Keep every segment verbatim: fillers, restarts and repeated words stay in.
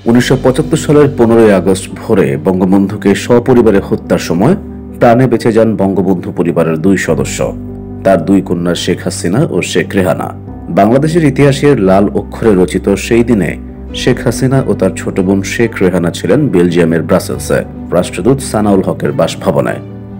উনিশশো পঁচাত্তর সালের পনেরোই আগস্ট ভোরে বঙ্গবন্ধুকে সপরিবারে হত্যার সময় প্রাণে বেঁচে যান বঙ্গবন্ধু পরিবারের দুই সদস্য, তার দুই কন্যা শেখ হাসিনা ও শেখ রেহানা। বাংলাদেশের ইতিহাসের লাল অক্ষরে রচিত সেই দিনে শেখ হাসিনা ও তার ছোট বোন শেখ রেহানা ছিলেন বেলজিয়ামের ব্রাসেলসে রাষ্ট্রদূত সানাউল হকের বাসভবনে।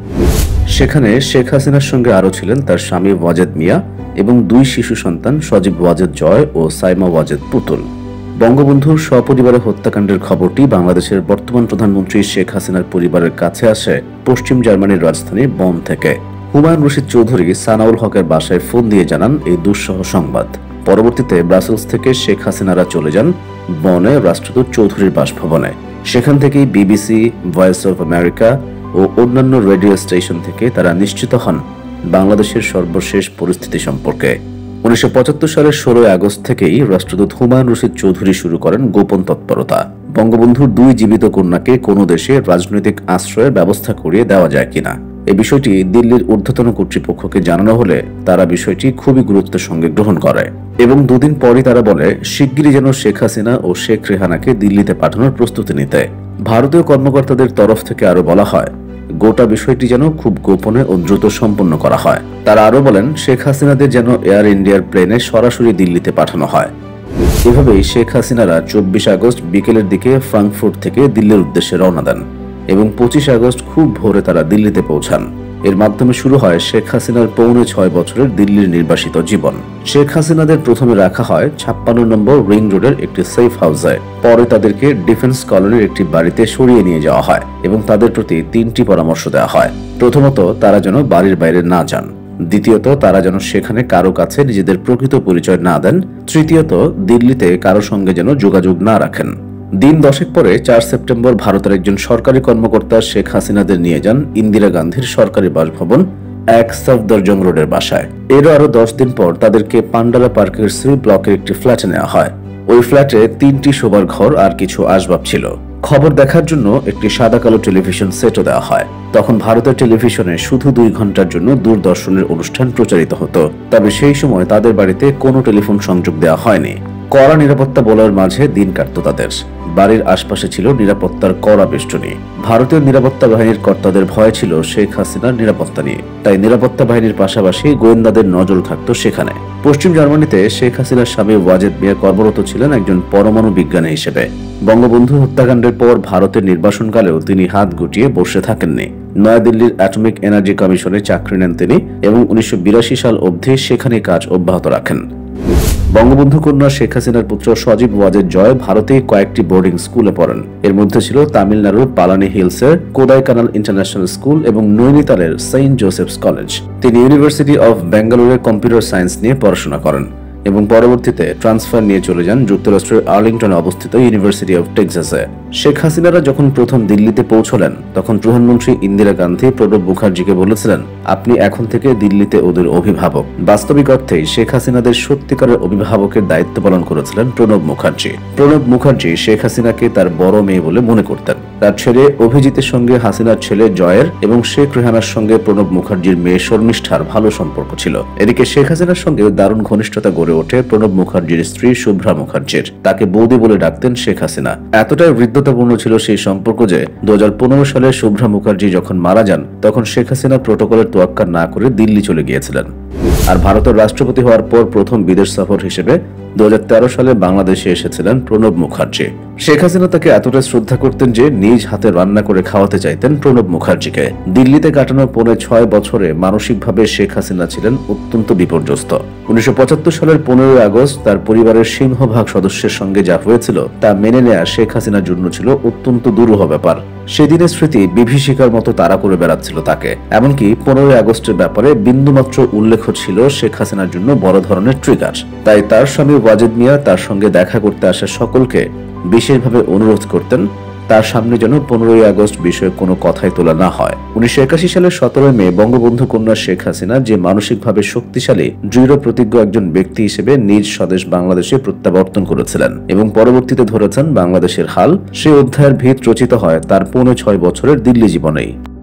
সেখানে শেখ হাসিনার সঙ্গে আরও ছিলেন তার স্বামী ওয়াজেদ মিয়া এবং দুই শিশু সন্তান সজীব ওয়াজেদ জয় ও সাইমা ওয়াজেদ পুতুল। বঙ্গবন্ধুর সপরিবারে হত্যাকাণ্ডের খবরটি বাংলাদেশের বর্তমান প্রধানমন্ত্রী শেখ হাসিনার পরিবারের কাছে আসে পশ্চিম জার্মানির রাজধানী বন থেকে। হুমায়ুন রশিদ চৌধুরী সানাউল হকের বাসায় ফোন দিয়ে জানান এই দুঃসহ সংবাদ। পরবর্তীতে ব্রাসেলস থেকে শেখ হাসিনারা চলে যান বনে রাষ্ট্রদূত চৌধুরীর বাসভবনে। সেখান থেকেই বিবিসি, ভয়েস অফ আমেরিকা ও অন্যান্য রেডিও স্টেশন থেকে তারা নিশ্চিত হন বাংলাদেশের সর্বশেষ পরিস্থিতি সম্পর্কে। উনিশশো পঁচাত্তর সালের ষোলোই আগস্ট থেকেই রাষ্ট্রদূত হুমায়ুন রশিদ চৌধুরী শুরু করেন গোপন তৎপরতা। বঙ্গবন্ধুর দুই জীবিত কন্যাকে কোনো দেশে রাজনৈতিক আশ্রয়ের ব্যবস্থা করিয়ে দেওয়া যায় কিনা এ বিষয়টি দিল্লির ঊর্ধ্বতন কর্তৃপক্ষকে জানানো হলে তারা বিষয়টি খুবই গুরুত্বের সঙ্গে গ্রহণ করে এবং দুদিন পরই তারা বলে শিগগিরই যেন শেখ হাসিনা ও শেখ রেহানাকে দিল্লিতে পাঠানোর প্রস্তুতি নিতে। ভারতীয় কর্মকর্তাদের তরফ থেকে আরো বলা হয় গোটা বিষয়টি যেন খুব গোপনে ও দ্রুত সম্পন্ন করা হয়। তারা আরো বলেন শেখ হাসিনাদের যেন এয়ার ইন্ডিয়ার প্লেনে সরাসরি দিল্লিতে পাঠানো হয়। এভাবেই শেখ হাসিনারা চব্বিশ আগস্ট বিকেলের দিকে ফ্রাঙ্কফুর্ট থেকে দিল্লির উদ্দেশ্যে রওনা দেন এবং পঁচিশ আগস্ট খুব ভোরে তারা দিল্লিতে পৌঁছান। এর মাধ্যমে শুরু হয় শেখ হাসিনার পৌনে ছয় বছরের দিল্লির নির্বাসিত জীবন। শেখ হাসিনাদের প্রথমে রাখা হয় ছাপ্পান্ন নম্বর রিং রোডের একটি সেফ হাউসে। পরে তাদেরকে ডিফেন্স কলোনির একটি বাড়িতে সরিয়ে নিয়ে যাওয়া হয় এবং তাদের প্রতি তিনটি পরামর্শ দেওয়া হয়। প্রথমত, তারা যেন বাড়ির বাইরে না যান। দ্বিতীয়ত, তারা যেন সেখানে কারো কাছে নিজেদের প্রকৃত পরিচয় না দেন। তৃতীয়ত, দিল্লিতে কারো সঙ্গে যেন যোগাযোগ না রাখেন। দিন দশেক পরে চার সেপ্টেম্বর ভারতের একজন সরকারি কর্মকর্তা শেখ হাসিনাদের নিয়ে যান ইন্দিরা গান্ধীর সরকারি বাসভবন এক সফদরজং রোডের বাসায়। এরও আরো দশ দিন পর তাদেরকে পান্ডালা পার্কের সি ব্লকের একটি ফ্ল্যাটে নেওয়া হয়। ওই ফ্ল্যাটে তিনটি শোবার ঘর আর কিছু আসবাব ছিল। খবর দেখার জন্য একটি সাদা কালো টেলিভিশন সেটও দেওয়া হয়। তখন ভারতের টেলিভিশনে শুধু দুই ঘন্টার জন্য দূরদর্শনের অনুষ্ঠান প্রচারিত হতো। তবে সেই সময় তাদের বাড়িতে কোনো টেলিফোন সংযোগ দেওয়া হয়নি। কড়া নিরাপত্তা বলয়ের মাঝে দিন কাটত তাদের। বাড়ির আশপাশে ছিল নিরাপত্তার কড়া বেষ্টনী। ভারতীয় নিরাপত্তা বাহিনীর কর্তাদের ভয় ছিল শেখ হাসিনার নিরাপত্তা নিয়ে, তাই নিরাপত্তা বাহিনীর পাশাপাশি গোয়েন্দাদের নজর থাকত সেখানে। পশ্চিম জার্মানিতে শেখ হাসিনার স্বামী ওয়াজেদ মিয়া কর্মরত ছিলেন একজন পরমাণু বিজ্ঞানী হিসেবে। বঙ্গবন্ধু হত্যাকাণ্ডের পর ভারতের নির্বাসনকালেও তিনি হাত গুটিয়ে বসে থাকেননি। নয়াদিল্লির অ্যাটমিক এনার্জি কমিশনে চাকরি নেন তিনি এবং উনিশশো বিরাশি সাল অবধি সেখানে কাজ অব্যাহত রাখেন। বঙ্গবন্ধু কন্যা শেখ হাসিনার পুত্র সজীব ওয়াজেদ জয় ভারতে কয়েকটি বোর্ডিং স্কুলে পড়েন। এর মধ্যে ছিল তামিলনাড়ুর পালানি হিলসের কোদাইকানাল ইন্টারন্যাশনাল স্কুল এবং নৈনিতালের সেন্ট জোসেফস কলেজ। তিনি ইউনিভার্সিটি অফ বেঙ্গালুরুর কম্পিউটার সায়েন্স নিয়ে পড়াশোনা করেন এবং পরবর্তীতে ট্রান্সফার নিয়ে চলে যান যুক্তরাষ্ট্রের আর্লিংটনে অবস্থিত ইউনিভার্সিটি অফ টেক্সাসে। শেখ হাসিনারা যখন প্রথম দিল্লিতে পৌঁছলেন তখন প্রধানমন্ত্রী ইন্দিরা গান্ধী প্রণব মুখার্জিকে বলেছিলেন, আপনি এখন থেকে দিল্লিতে ওদের অভিভাবক। বাস্তবিক অর্থেই শেখ হাসিনাদের সত্যিকারের অভিভাবকের দায়িত্ব পালন করেছিলেন প্রণব মুখার্জি। প্রণব মুখার্জি শেখ হাসিনাকে তার বড় মেয়ে বলে মনে করতেন। তার ছেলে অভিজিতের সঙ্গে হাসিনার ছেলে জয়ের এবং শেখ রেহানার সঙ্গে প্রণব মুখার্জির মেয়ে শর্মিষ্ঠার ভালো সম্পর্ক ছিল। এদিকে শেখ হাসিনার সঙ্গে দারুণ ঘনিষ্ঠতা গড়ে ওঠে প্রণব মুখার্জির স্ত্রী শুভ্রা মুখার্জির। তাকে বৌদি বলে ডাকতেন শেখ হাসিনা। এতটাই হৃদ্যতাপূর্ণ ছিল সেই সম্পর্ক যে দু হাজার পনেরো সালে শুভ্রা মুখার্জি যখন মারা যান তখন শেখ হাসিনা প্রোটোকলের তোয়াক্কা না করে দিল্লি চলে গিয়েছিলেন। আর ভারতের রাষ্ট্রপতি হওয়ার পর প্রথম বিদেশ সফর হিসেবে দু হাজার তেরো সালে বাংলাদেশে এসেছিলেন প্রণব মুখার্জি। শেখ হাসিনা তাকে এতটা শ্রদ্ধা করতেন যে নিজ হাতে রান্না করে খাওয়াতে চাইতেন প্রণব মুখার্জিকে। দিল্লিতে কাটানো পৌনে ছয় বছরে মানসিকভাবে শেখ হাসিনা ছিলেন অত্যন্ত বিপর্যস্ত। উনিশশো পঁচাত্তর সালের পনেরোই আগস্ট তার পরিবারের সিংহভাগ সদস্যের সঙ্গে যা হয়েছিল তা মেনে নেয়া শেখ হাসিনার জন্য ছিল অত্যন্ত দুরূহ ব্যাপার। সেদিনের স্মৃতি বিভীষিকার মতো তাড়া করে বেড়াচ্ছিল তাকে। এমনকি পনেরোই আগস্টের ব্যাপারে বিন্দুমাত্র উল্লেখ ছিল শেখ হাসিনার জন্য বড় ধরনের ট্রিগার। তাই তার স্বামী ওয়াজেদ মিয়া তার সঙ্গে দেখা করতে আসা সকলকে বিশেষভাবে অনুরোধ করতেন তার সামনে যেন পনেরোই আগস্ট বিষয়ে কোনো কথাই তোলা না হয়। উনিশশো একাশি সালের সতেরোই মে বঙ্গবন্ধু কন্যা শেখ হাসিনা যে মানসিকভাবে শক্তিশালী দৃঢ় প্রতিজ্ঞ একজন ব্যক্তি হিসেবে নিজ স্বদেশ বাংলাদেশে প্রত্যাবর্তন করেছিলেন এবং পরবর্তীতে ধরেছেন বাংলাদেশের হাল, সে অধ্যায়ের ভিত রচিত হয় তার পৌনে ছয় বছরের দিল্লি জীবনেই।